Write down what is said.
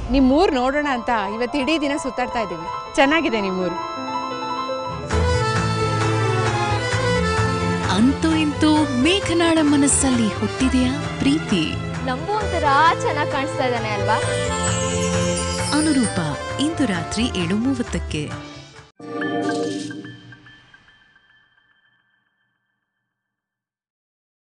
ನಿಮ್ಮೂರು ನೋಡೋಣ ಅಂತ ಇವತ್ತು ಇಡೀ ದಿನ ಸುತ್ತಾಡ್ತಾ ಇದ್ದೀವಿ. ಚೆನ್ನಾಗಿದೆ ನಿಮ್ಮೂರು. ಅಂತೂ ಇಂತೂ ಮೇಘನಾಳ ಮನಸ್ಸಲ್ಲಿ ಹುಟ್ಟಿದೆಯಾ ಪ್ರೀತಿ. ನಮಗೂ ಒಂಥರ ಚೆನ್ನಾಗಿ ಕಾಣಿಸ್ತಾ ಇದ್ದಾನೆ ಅಲ್ವಾ? ಅನುರೂಪ ಇಂದು ರಾತ್ರಿ 7:30ಕ್ಕೆ.